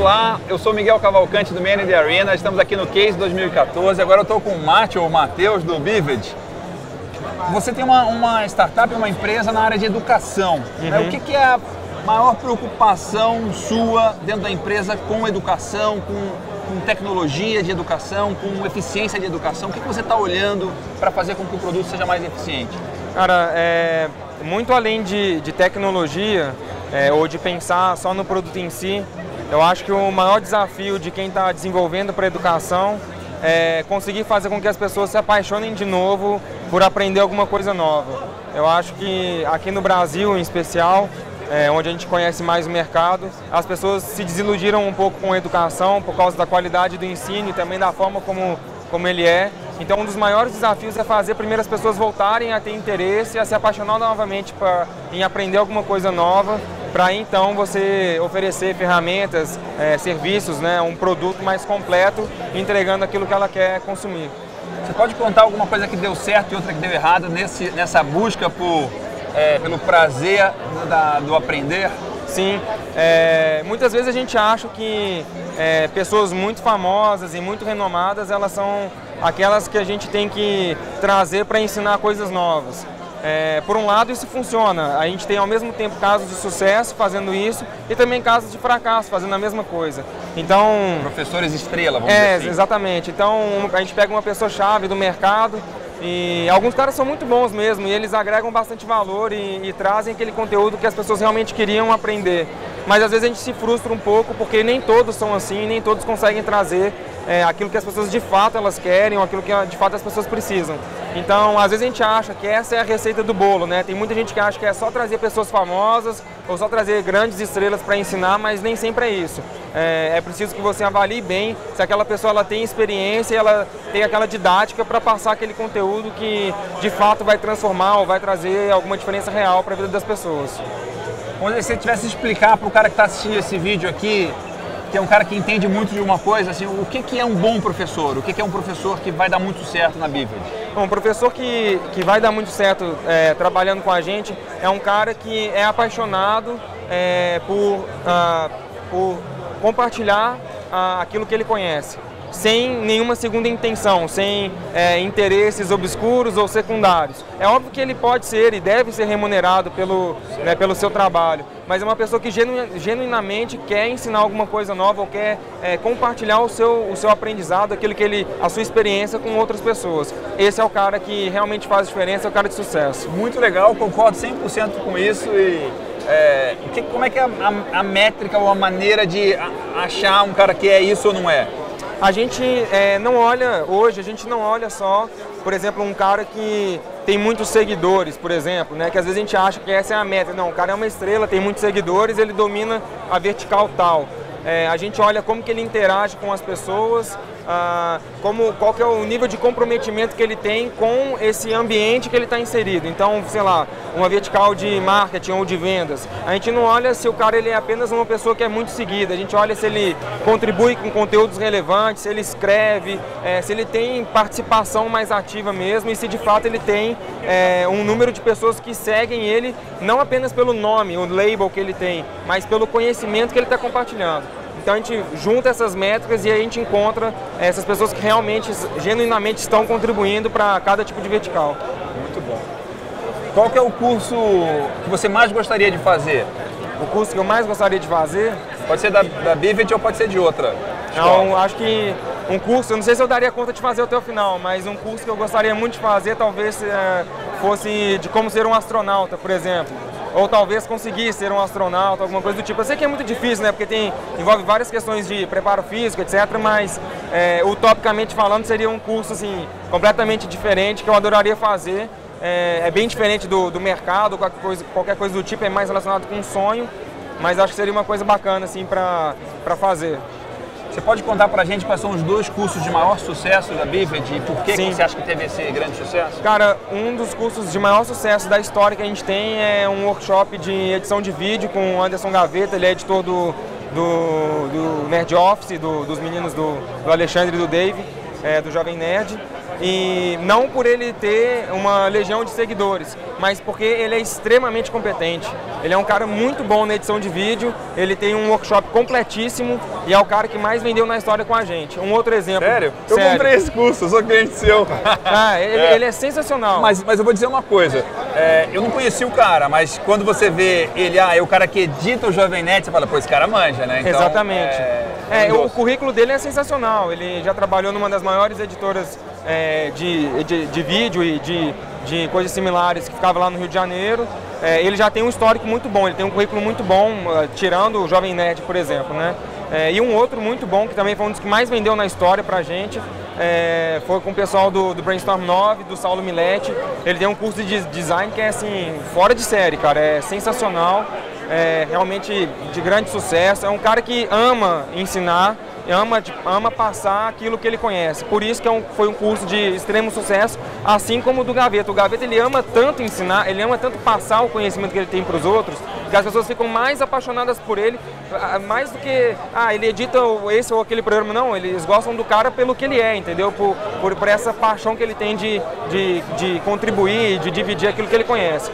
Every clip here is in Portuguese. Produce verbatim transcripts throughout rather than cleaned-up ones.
Olá, eu sou Miguel Cavalcante do Man in the Arena, estamos aqui no Case dois mil e quatorze, agora eu estou com o Mátio, ou Matheus, do Bivid. Você tem uma, uma startup, uma empresa na área de educação. Uhum. Né? O que, que é a maior preocupação sua dentro da empresa com educação, com, com tecnologia de educação, com eficiência de educação? O que, que você está olhando para fazer com que o produto seja mais eficiente? Cara, é, muito além de, de tecnologia é, ou de pensar só no produto em si, eu acho que o maior desafio de quem está desenvolvendo para a educação é conseguir fazer com que as pessoas se apaixonem de novo por aprender alguma coisa nova. Eu acho que aqui no Brasil, em especial, é, onde a gente conhece mais o mercado, as pessoas se desiludiram um pouco com a educação por causa da qualidade do ensino e também da forma como, como ele é. Então, um dos maiores desafios é fazer primeiro as pessoas voltarem a ter interesse, a se apaixonar novamente pra, em aprender alguma coisa nova, para então você oferecer ferramentas, é, serviços, né, um produto mais completo, entregando aquilo que ela quer consumir. Você pode contar alguma coisa que deu certo e outra que deu errado nesse, nessa busca por, é, pelo prazer da, do aprender? Sim, é, muitas vezes a gente acha que é, pessoas muito famosas e muito renomadas, elas são aquelas que a gente tem que trazer para ensinar coisas novas. É, por um lado, isso funciona, a gente tem ao mesmo tempo casos de sucesso fazendo isso e também casos de fracasso fazendo a mesma coisa. Então, professores estrela, vamos é, dizer assim. Exatamente, então a gente pega uma pessoa chave do mercado e alguns caras são muito bons mesmo e eles agregam bastante valor e, e trazem aquele conteúdo que as pessoas realmente queriam aprender. Mas às vezes a gente se frustra um pouco porque nem todos são assim, nem todos conseguem trazer é, aquilo que as pessoas de fato elas querem ou aquilo que de fato as pessoas precisam. Então, às vezes a gente acha que essa é a receita do bolo, né? Tem muita gente que acha que é só trazer pessoas famosas ou só trazer grandes estrelas para ensinar, mas nem sempre é isso. É, é preciso que você avalie bem se aquela pessoa ela tem experiência e ela tem aquela didática para passar aquele conteúdo que de fato vai transformar ou vai trazer alguma diferença real para a vida das pessoas. Quando você tivesse explicar para o cara que está assistindo esse vídeo aqui, que é um cara que entende muito de uma coisa, assim, o que, que é um bom professor? O que, que é um professor que vai dar muito certo na Bivid? Um professor que, que vai dar muito certo é, trabalhando com a gente é um cara que é apaixonado é, por, ah, por compartilhar ah, aquilo que ele conhece, sem nenhuma segunda intenção, sem é, interesses obscuros ou secundários. É óbvio que ele pode ser e deve ser remunerado pelo, né, pelo seu trabalho, mas é uma pessoa que genu, genuinamente quer ensinar alguma coisa nova ou quer é, compartilhar o seu, o seu aprendizado, aquilo que ele, a sua experiência com outras pessoas. Esse é o cara que realmente faz diferença, é o cara de sucesso. Muito legal, concordo cem por cento com isso. E é, que, como é que é a, a, a métrica ou a maneira de achar um cara que é isso ou não é? A gente é, não olha, hoje a gente não olha só, por exemplo, um cara que tem muitos seguidores, por exemplo, né, que às vezes a gente acha que essa é a meta. Não, o cara é uma estrela, tem muitos seguidores, ele domina a vertical tal. É, a gente olha como que ele interage com as pessoas, ah, como, qual que é o nível de comprometimento que ele tem com esse ambiente que ele está inserido. Então, sei lá, uma vertical de marketing ou de vendas. A gente não olha se o cara ele é apenas uma pessoa que é muito seguida, a gente olha se ele contribui com conteúdos relevantes, se ele escreve, é, se ele tem participação mais ativa mesmo e se de fato ele tem é, um número de pessoas que seguem ele, não apenas pelo nome, o label que ele tem, mas pelo conhecimento que ele está compartilhando. Então a gente junta essas métricas e a gente encontra essas pessoas que realmente, genuinamente estão contribuindo para cada tipo de vertical. Muito bom. Qual que é o curso que você mais gostaria de fazer? O curso que eu mais gostaria de fazer? Pode ser da, da Bivid ou pode ser de outra. Não, acho que um curso, eu não sei se eu daria conta de fazer até o final, mas um curso que eu gostaria muito de fazer talvez é, fosse de como ser um astronauta, por exemplo. Ou talvez conseguir ser um astronauta, alguma coisa do tipo. Eu sei que é muito difícil, né? Porque tem, envolve várias questões de preparo físico, etcétera. Mas, é, utopicamente falando, seria um curso assim, completamente diferente, que eu adoraria fazer. É, é bem diferente do, do mercado, qualquer coisa, qualquer coisa do tipo, é mais relacionado com um sonho. Mas acho que seria uma coisa bacana assim, para para fazer. Você pode contar pra gente quais são os dois cursos de maior sucesso da Bivid e por que, que você acha que teve esse grande sucesso? Cara, um dos cursos de maior sucesso da história que a gente tem é um workshop de edição de vídeo com o Anderson Gaveta, ele é editor do, do, do Nerd Office, do, dos meninos do, do Alexandre e do Dave, é, do Jovem Nerd. E não por ele ter uma legião de seguidores, mas porque ele é extremamente competente. Ele é um cara muito bom na edição de vídeo, ele tem um workshop completíssimo e é o cara que mais vendeu na história com a gente. Um outro exemplo. Sério? Eu Sério. comprei esse curso, eu sou cliente seu. Ah, ele é, ele é sensacional. Mas, mas eu vou dizer uma coisa, é, eu não conheci o cara, mas quando você vê ele, ah, é o cara que edita o Jovem Nerd, você fala, pô, esse cara manja, né? Então, exatamente. É, é, o currículo dele é sensacional, ele já trabalhou numa das maiores editoras é, de, de, de vídeo e de, de coisas similares que ficava lá no Rio de Janeiro. É, ele já tem um histórico muito bom, ele tem um currículo muito bom, uh, tirando o Jovem Nerd, por exemplo, né? É, e um outro muito bom, que também foi um dos que mais vendeu na história pra gente, é, foi com o pessoal do, do Brainstorm nove, do Saulo Milete. Ele tem um curso de design que é assim, fora de série, cara, é sensacional, é realmente de grande sucesso. É um cara que ama ensinar, ama, ama passar aquilo que ele conhece. Por isso que é um, foi um curso de extremo sucesso, assim como o do Gaveta. O Gaveta, ele ama tanto ensinar, ele ama tanto passar o conhecimento que ele tem para os outros, que as pessoas ficam mais apaixonadas por ele, mais do que, ah, ele edita esse ou aquele programa. Não, eles gostam do cara pelo que ele é, entendeu? Por, por, por essa paixão que ele tem de, de, de contribuir, de dividir aquilo que ele conhece.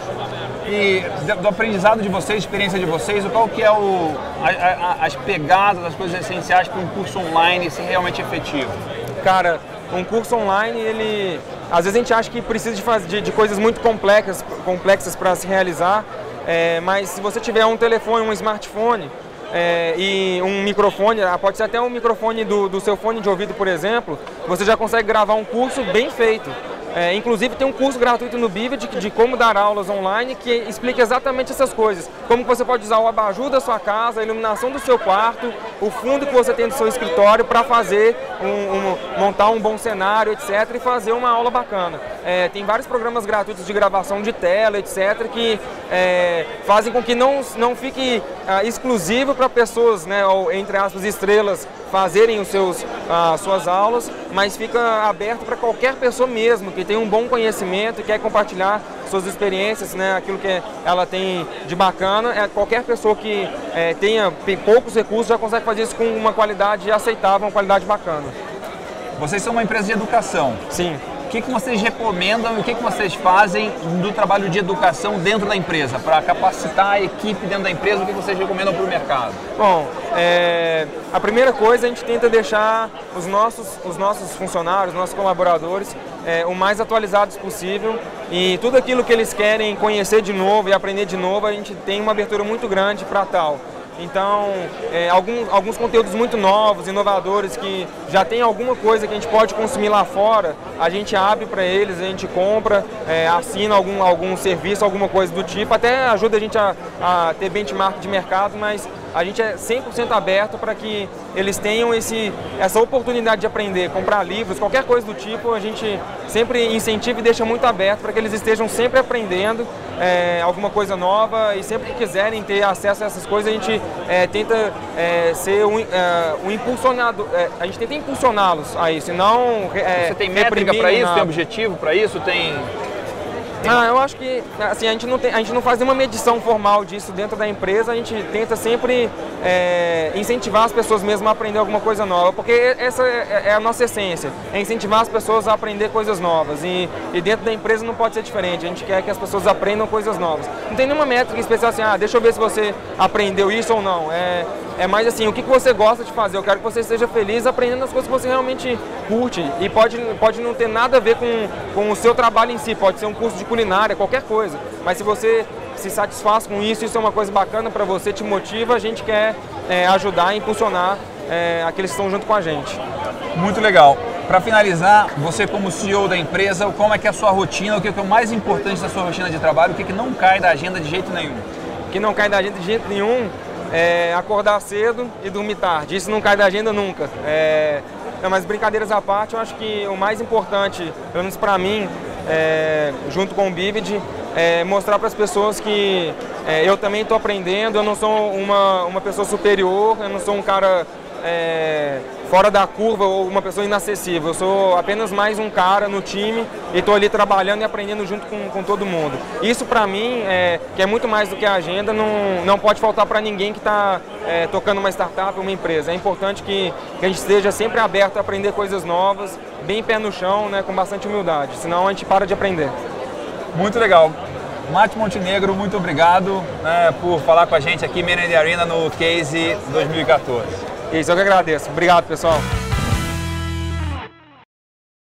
E do aprendizado de vocês, experiência de vocês, qual que é o, a, a, as pegadas, as coisas essenciais para um curso online ser realmente efetivo? Cara, um curso online, ele, às vezes a gente acha que precisa de, fazer, de, de coisas muito complexas, complexas para se realizar, é, mas se você tiver um telefone, um smartphone é, e um microfone, pode ser até um microfone do, do seu fone de ouvido, por exemplo, você já consegue gravar um curso bem feito. É, inclusive tem um curso gratuito no Bivid de, de como dar aulas online que explica exatamente essas coisas. Como você pode usar o abajur da sua casa, a iluminação do seu quarto, o fundo que você tem do seu escritório para fazer, um, um, montar um bom cenário, etcétera e fazer uma aula bacana. É, tem vários programas gratuitos de gravação de tela, etcétera que é, fazem com que não, não fique ah, exclusivo para pessoas, né, ou, entre aspas, estrelas, fazerem os seus, as suas aulas, mas fica aberto para qualquer pessoa mesmo, que tem um bom conhecimento e quer compartilhar suas experiências, né, aquilo que ela tem de bacana. É, qualquer pessoa que é, tenha poucos recursos já consegue fazer isso com uma qualidade aceitável, uma qualidade bacana. Vocês são uma empresa de educação. Sim. O que, que vocês recomendam e o que, que vocês fazem do trabalho de educação dentro da empresa, para capacitar a equipe dentro da empresa? O que vocês recomendam para o mercado? Bom, é, a primeira coisa, a gente tenta deixar os nossos, os nossos funcionários, os nossos colaboradores é, o mais atualizados possível, e tudo aquilo que eles querem conhecer de novo e aprender de novo, a gente tem uma abertura muito grande para tal. Então, é, alguns, alguns conteúdos muito novos, inovadores, que já tem alguma coisa que a gente pode consumir lá fora, a gente abre para eles, a gente compra, é, assina algum, algum serviço, alguma coisa do tipo, até ajuda a gente a, a ter benchmark de mercado, mas a gente é cem por cento aberto para que eles tenham esse, essa oportunidade de aprender, comprar livros, qualquer coisa do tipo, a gente sempre incentiva e deixa muito aberto para que eles estejam sempre aprendendo é, alguma coisa nova, e sempre que quiserem ter acesso a essas coisas, a gente é, tenta é, ser um, é, um impulsionador, é, a gente tenta impulsioná-los a isso, e não é, Você tem métrica para isso, tem objetivo para isso, tem... Ah, eu acho que assim, a, gente não tem, a gente não faz nenhuma medição formal disso dentro da empresa, a gente tenta sempre é, incentivar as pessoas mesmo a aprender alguma coisa nova, porque essa é, é a nossa essência, é incentivar as pessoas a aprender coisas novas, e, e dentro da empresa não pode ser diferente, a gente quer que as pessoas aprendam coisas novas. Não tem nenhuma métrica especial assim, ah, deixa eu ver se você aprendeu isso ou não, é, é mais assim, o que você gosta de fazer, eu quero que você esteja feliz aprendendo as coisas que você realmente curte, e pode, pode não ter nada a ver com, com o seu trabalho em si, pode ser um curso de culinária, qualquer coisa, mas se você se satisfaz com isso, isso é uma coisa bacana para você, te motiva, a gente quer é, ajudar e impulsionar é, aqueles que estão junto com a gente. Muito legal. Para finalizar, você como C E O da empresa, como é que é a sua rotina, o que é o mais importante da sua rotina de trabalho, o que, é que não cai da agenda de jeito nenhum? O que não cai da agenda de jeito nenhum é acordar cedo e dormir tarde, isso não cai da agenda nunca. É, não, mas brincadeiras à parte, eu acho que o mais importante, pelo menos para mim, É, junto com o Bivid, é, mostrar para as pessoas que é, eu também estou aprendendo, eu não sou uma, uma pessoa superior, eu não sou um cara é, fora da curva ou uma pessoa inacessível. Eu sou apenas mais um cara no time e estou ali trabalhando e aprendendo junto com, com todo mundo. Isso para mim, é, que é muito mais do que a agenda, não, não pode faltar para ninguém que está é, tocando uma startup, uma empresa. É importante que, que a gente esteja sempre aberto a aprender coisas novas, bem pé no chão, né, com bastante humildade, senão a gente para de aprender. Muito legal. Mate Montenegro, muito obrigado, né, por falar com a gente aqui, Man in the Arena, no Case dois mil e quatorze. Isso, eu que agradeço. Obrigado, pessoal.